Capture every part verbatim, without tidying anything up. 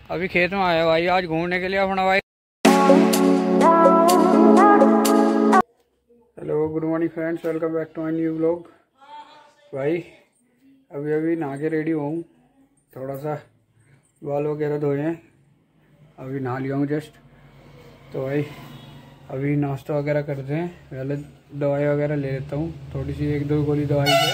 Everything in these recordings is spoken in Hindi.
अभी खेत में आया भाई आज घूमने के लिए अपना भाई। Hello good morning friends, welcome back to my new vlog. भाई अभी अभी नहा के रेडी हूँ, थोड़ा सा बाल वगैरह धोए हैं, अभी नहा लिया हूँ जस्ट। तो भाई अभी नाश्ता वगैरह करते हैं, पहले दवाई वगैरह ले लेता हूँ, थोड़ी सी एक दो गोली दवाई है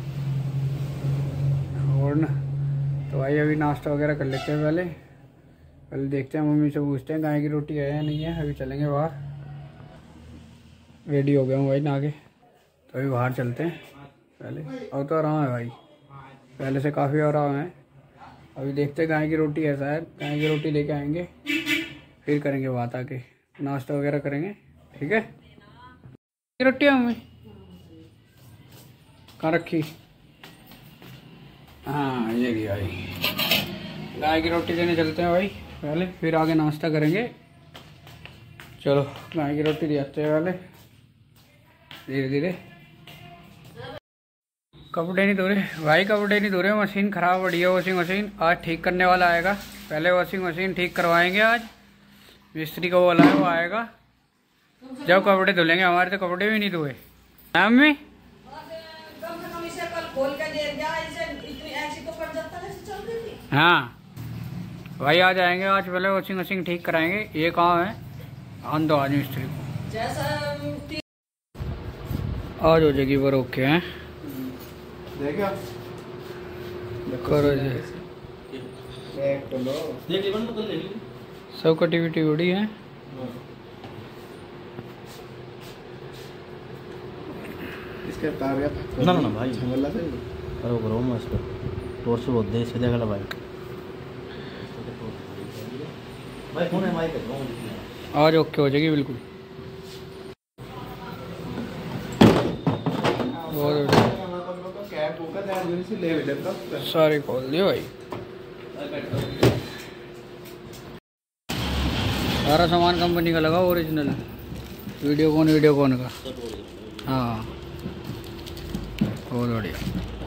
और ना। तो भाई अभी नाश्ता वगैरह कर लेते हैं, पहले पहले देखते हैं, मम्मी से पूछते हैं गाय की रोटी है या नहीं है। अभी चलेंगे बाहर, रेडी हो गया हूँ भाई नहा के, तो अभी बाहर चलते हैं पहले। और तो आराम है भाई, पहले से काफ़ी आराम है। अभी देखते हैं गाय की रोटी है, शायद गाय की रोटी लेके आएंगे, फिर करेंगे बात, आके नाश्ता वगैरह करेंगे, ठीक है। रोटी है मम्मी कहाँ रखी? हाँ ये भी भाई, गाय की रोटी देने चलते हैं भाई पहले, फिर आगे नाश्ता करेंगे। चलो गाय की रोटी देते हैं पहले, धीरे धीरे। कपड़े नहीं धो रहे भाई, कपड़े नहीं धो रहे, मशीन ख़राब पड़ी है, वॉशिंग मशीन। आज ठीक करने वाला आएगा, पहले वॉशिंग मशीन ठीक करवाएंगे। आज मिस्त्री को बोला है, वो आएगा जब कपड़े धुलेंगे। हमारे तो कपड़े भी नहीं धोए मम्मी। हाँ भाई आ जाएंगे आज, पहले वॉशिंग मशीन ठीक कराएंगे, ये काम है। आन दो आज मिस्त्री को, आज हो जाएगी वो, ओके हैं करो सब कटिविटी उड़ी है। इसके तार या ना ना भाई झंगला से करो करो मत इसको टॉर्च बहुत दे से देखला भाई भाई कौन है माइक है आज ओके हो जाएगी बिल्कुल। सारे खोल दिए भाई, सारा सामान कंपनी का लगा, ओरिजिनल वीडियोकॉन वीडियोकॉन का। हाँ बहुत बढ़िया।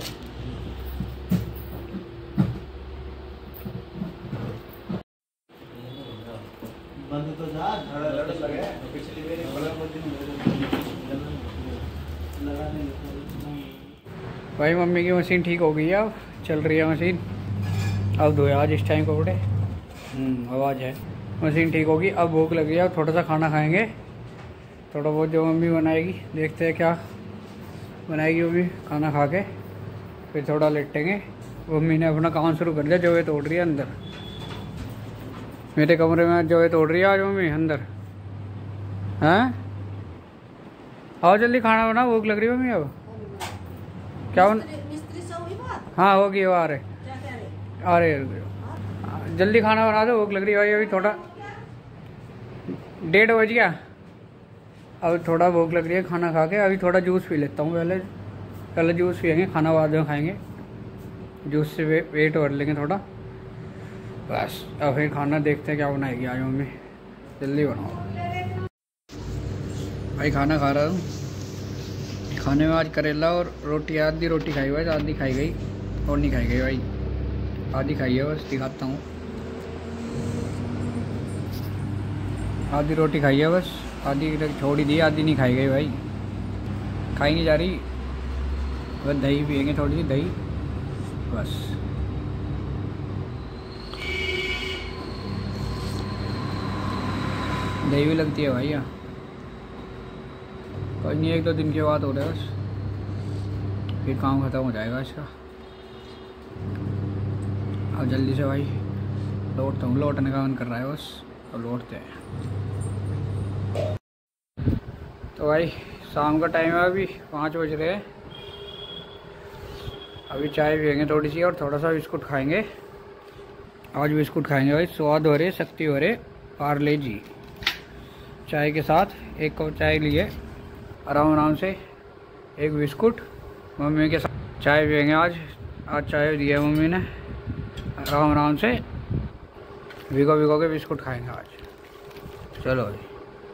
भाई मम्मी की मशीन ठीक हो गई है, अब चल रही है मशीन। अब धोया आज इस टाइम कपड़े, आवाज़ है। मशीन ठीक होगी, अब भूख लगी है, अब थोड़ा सा खाना खाएंगे, थोड़ा बहुत जो मम्मी बनाएगी, देखते हैं क्या बनाएगी मम्मी। खाना खा के फिर थोड़ा लेटेंगे। मम्मी ने अपना काम शुरू कर दिया, जो ये तोड़ रही है अंदर, मेरे कमरे में जो ये तोड़ रही है आज मम्मी अंदर। हैं आओ जल्दी खाना बना, भूख लग रही है मम्मी। अब क्या बन... हाँ होगी, वो आ रहे आ रहे, जल्दी खाना बना दो, भूख लग रही है भाई। अभी थोड़ा डेढ़ बज गया, अब थोड़ा भूख लग रही है, खाना खा के अभी थोड़ा जूस पी लेता हूँ। पहले पहले जूस पियेंगे, खाना बाद में खाएंगे, जूस से वे, वेट भर लेंगे थोड़ा बस। अब फिर खाना देखते हैं क्या बनाएगी आज मम्मी, जल्दी बनाओ भाई। खाना खा रहा हूँ, खाने में आज करेला और रोटी, आधी रोटी खाई भाई, आधी खाई गई और नहीं खाई गई भाई, आधी खाई है बस, दिखाता हूँ। आधी रोटी खाई है बस, आधी छोड़ी दी, आधी नहीं खाई गई भाई, खाई नहीं जा रही। बस दही पियेंगे, थोड़ी सी दही बस। दही भी लगती है भाई यहाँ, कोई नहीं, एक दो दिन के बाद हो रहा है बस, फिर काम ख़त्म हो जाएगा इसका। अब जल्दी से भाई लौटता हूँ, लौटने का मन कर रहा है बस, अब लौटते हैं। तो भाई शाम का टाइम है, अभी पाँच बज रहे हैं। अभी चाय पियेंगे थोड़ी सी और थोड़ा सा बिस्कुट खाएंगे। आज बिस्कुट खाएंगे भाई, स्वाद हो रहे, शक्ति हो रहे, पार्ले जी। चाय के साथ एक कप चाय लिए, आराम आराम से एक बिस्कुट मम्मी के साथ चाय पियेंगे। आज आज चाय दिया है मम्मी ने, आराम आराम से भिगो भिगो के बिस्कुट खाएंगे आज। चलो भाई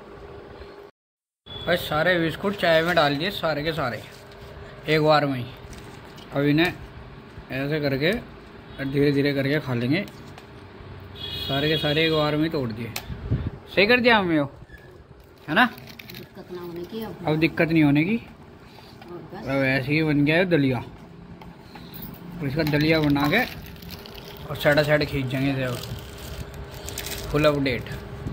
बस सारे बिस्कुट चाय में डाल दिए, सारे के सारे एक बार में ही। अब इन्हें ऐसे करके धीरे धीरे करके खा लेंगे सारे के सारे एक बार में तोड़ दिए। सही कर दिया मम्मी वो, है ना? दिक्कत ना होने की अब अब दिक्कत नहीं होने की। अब ऐसे ही बन गया है दलिया। और इसका दलिया बना के और साइड साइड खींच जाएंगे से। अब फुल अपडेट।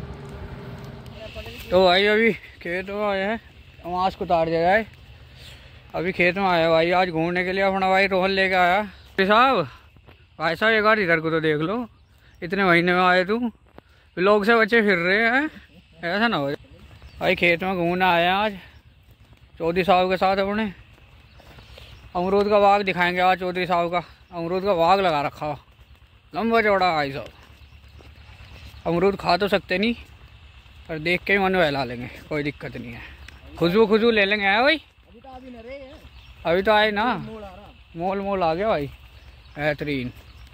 तो भाई अभी खेत में आया है, मास्क उतार दिया जाए। अभी खेत में आया भाई आज घूमने के लिए। अपना भाई रोहन लेके आया। भाई साहब भाई साहब एक बार इधर को तो देख लो, इतने महीने में आए तू, लोग से बच्चे फिर रहे हैं, ऐसा ना हो। भाई खेत में घूमने आए हैं आज चौधरी साहब के साथ अपने। अमरूद का बाग दिखाएंगे आज चौधरी साहब का। अमरूद का बाग लगा रखा हो, लंबा चौड़ा। भाई साहब अमरूद खा तो सकते नहीं, पर देख के ही मन बहला लेंगे, कोई दिक्कत नहीं है। खुशबू खुशबू ले लेंगे। है भाई अभी तो आए ना, मोल मोल आ गया भाई। बेहतरीन।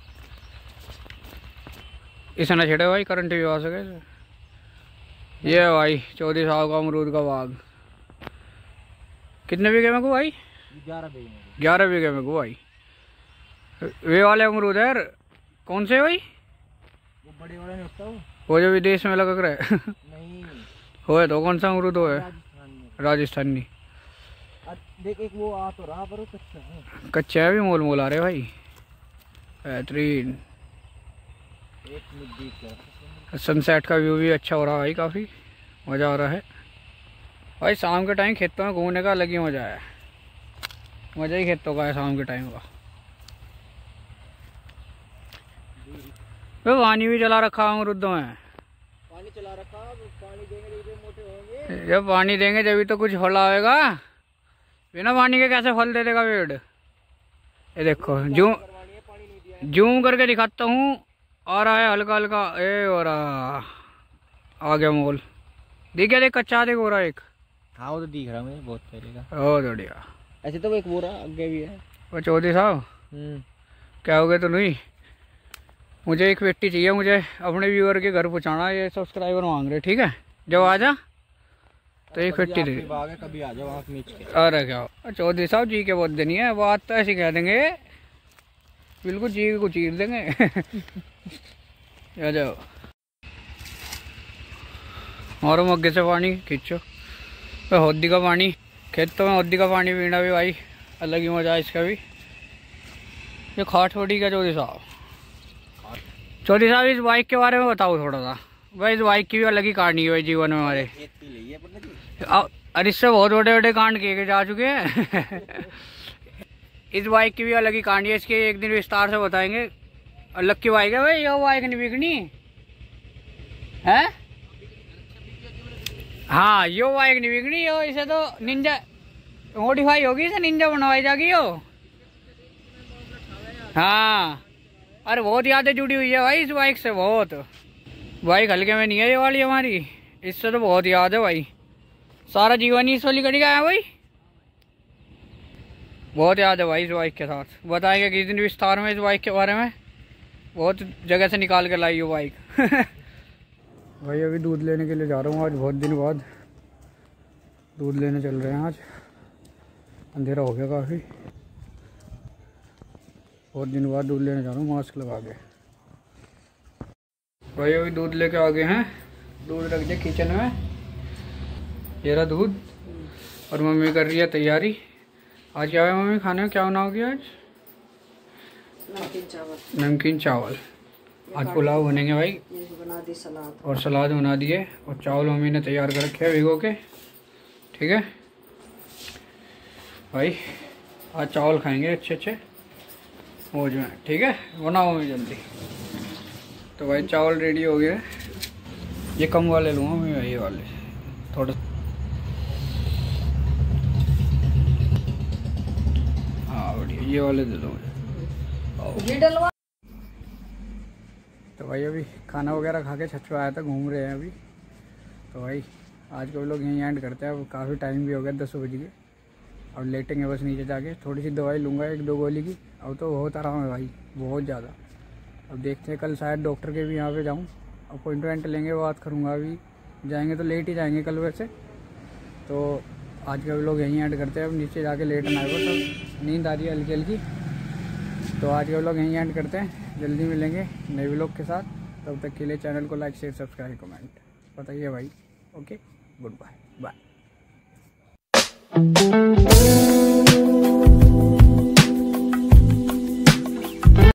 इसे ना छेड़े भाई, करंट भी आ सके। ये भाई चौधरी साहब का अमरूद का बाग। कितने बीघे में को भाई? ग्यारह बीघे में। ग्यारह बीघे में को भाई। वे वाले अमरूद है। कौन से भाई? वो बड़े वाले नहीं होता वो, वो जो विदेश में लगा रहे नहीं हो तो कौन सा अमरूद हो है? राजस्थानी। देख एक वो आ तो रहा पर वो कच्चा है। कच्चा है भी मोल मोल आ रहे भाई। बेहतरीन। सनसेट का व्यू भी अच्छा हो रहा है भाई, काफ़ी मज़ा आ रहा है भाई। शाम के टाइम खेतों में घूमने का अलग ही मज़ा है। मज़ा ही खेतों का है शाम के टाइम का। तो पानी भी चला रखा अमरूदों में। पानी चला रखा, पानी देंगे जब मोटे होंगे। जब पानी देंगे जब तो कुछ फल आएगा, बिना पानी के कैसे फल दे देगा पेड़? ये देखो जूम जूम करके दिखाता हूँ, आ रहा है हल्का हल्का। ए हो रहा आ गया मोल। दिख गया? देख कच्चा देख हो रहा एक। हाँ वो तो दिख रहा मुझे बहुत पहले का। बहुत बढ़िया। ऐसे तो वो एक बोरा आगे भी है। वो चौधरी साहब क्या हो गए तो नहीं, मुझे एक पेटी चाहिए, मुझे अपने व्यूअर के घर पहुँचाना। ये सब्सक्राइबर मांग रहे, ठीक है? जब आ जा तो एक पेटी दे। कभी आ जाओ वहाँ नीच के। अरे क्या चौधरी साहब जी के बहुत देनी है, बात तो ऐसी कह देंगे, बिल्कुल जी को चीर देंगे। आ जाओ मारो मग्गे से पानी खींचो। होदी का पानी, खेतों में होदी का पानी पीना भी भाई अलग ही मजा है इसका भी। ये खाट फोड़ी का चौधरी साहब। चौधरी साहब इस बाइक के बारे में बताओ थोड़ा सा भाई। इस बाइक की भी अलग ही कहानी है भाई जीवन में हमारे। अरे इससे बहुत बड़े बड़े कांड किए जा चुके हैं। इस बाइक की भी अलग ही कहानी है, इसकी एक दिन विस्तार से बताएंगे। अलग की बाइक है भाई, ये बाइक नहीं बिकनी है। हाँ यो बाइक नहीं बिकनी, यो इसे तो निंजा मॉडिफाई होगी, इसे निंजा बनवाई जाएगी यो। हाँ अरे बहुत यादें जुड़ी हुई है भाई इस बाइक से, बहुत। बाइक हल्के में नहीं है ये वाली हमारी, इससे तो बहुत याद है भाई। सारा जीवन ही इस वाली गाड़ी का है भाई, बहुत याद है भाई इस बाइक के साथ। बताएंगे किस दिन विस्तार में इस बाइक के बारे में, बहुत जगह से निकाल के लाई हो बाइक। भाई अभी दूध लेने के लिए जा रहा हूँ, आज बहुत दिन बाद दूध लेने चल रहे हैं। आज अंधेरा हो गया काफ़ी, बहुत दिन बाद दूध लेने जा रहा हूँ मास्क लगा के। भाई अभी दूध लेके आ गए हैं, दूध रख दिया किचन में, ये रहा दूध। और मम्मी कर रही है तैयारी। आज क्या है मम्मी खाने में, क्या बनाओगी आज? नमकीन चावल। नमकीन चावल। आज पुलाव बनेंगे भाई, बना दी सलाद, और सलाद बना दिए, और चावल मम्मी ने तैयार कर रखे हैं भिगो के, ठीक है भाई। आज चावल खाएंगे अच्छे अच्छे मौज में, ठीक है? बनाओ मम्मी जल्दी। तो भाई चावल रेडी हो गए। ये कम वाले लूँगा मैं, ये वाले थोड़ा। हाँ बढ़िया, ये वाले दे दो मुझे। तो भाई अभी खाना वगैरह खा के छत पे आया था, घूम रहे हैं अभी। तो भाई आज को लोग यहीं एंड करते हैं, अब काफ़ी टाइम भी हो गया, दस बज गए। अब लेटेंगे बस नीचे जाके, थोड़ी सी दवाई लूँगा एक दो गोली की। अब तो बहुत आराम है भाई, बहुत ज़्यादा। अब देखते हैं, कल शायद डॉक्टर के भी यहाँ पे जाऊँ, अपॉइंटमेंट लेंगे, बात करूँगा। अभी जाएंगे तो लेट ही जाएंगे कल वैसे। तो आज का भी लोग यहीं एंड करते हैं, अब नीचे जाके लेटना है, तो नींद आ रही है हल्की हल्की। तो आज के व्लॉग यहीं एंड करते हैं, जल्दी मिलेंगे नए व्लॉग के साथ। तब तक के लिए चैनल को लाइक शेयर सब्सक्राइब कमेंट बताइए भाई। Okay, good bye bye.